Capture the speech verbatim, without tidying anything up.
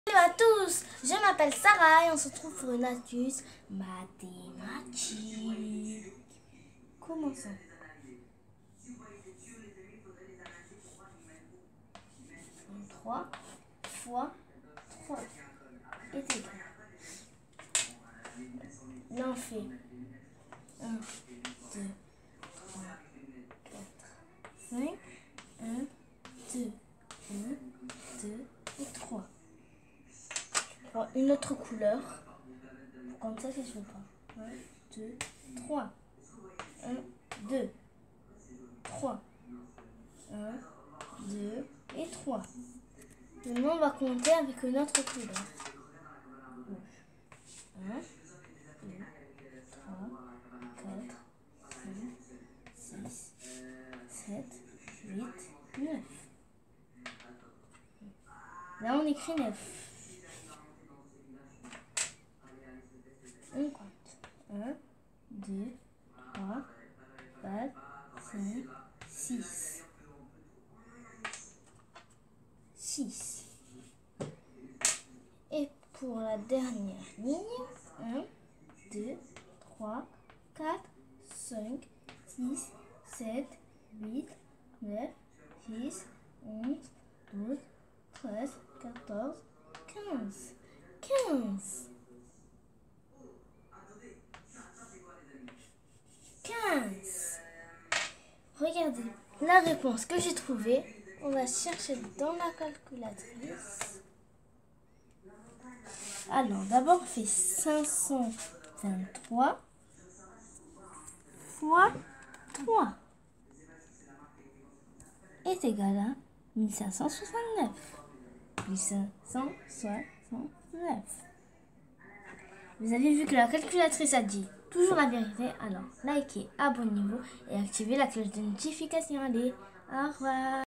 Salut à tous, je m'appelle Sarah et on se retrouve pour une astuce mathématique. Commençons. trois fois trois est égal. Là on fait un, deux, trois, quatre, cinq, un, deux, un, deux et trois. Je prends une autre couleur. Comme ça, ça se fait pas. un, deux, trois. un, deux, trois. un, deux et trois. Maintenant, on va compter avec une autre couleur. un, deux, trois, quatre, cinq, six, sept, huit, neuf. Là, on écrit neuf. On compte. un, deux, trois, quatre, cinq, six. six. Et pour la dernière ligne, un, deux, trois, quatre, cinq, six, sept, huit, neuf, dix, onze, douze, treize, quatorze, quinze. quinze. quinze. Regardez la réponse que j'ai trouvée. On va chercher dans la calculatrice. Alors, d'abord, on fait cinq cent vingt-trois fois trois est égal à mille cinq cent soixante-neuf. mille cinq cent soixante-neuf. Vous avez vu que la calculatrice a dit toujours la vérité. Alors, likez, abonnez-vous et activez la cloche de notification. Allez, au revoir.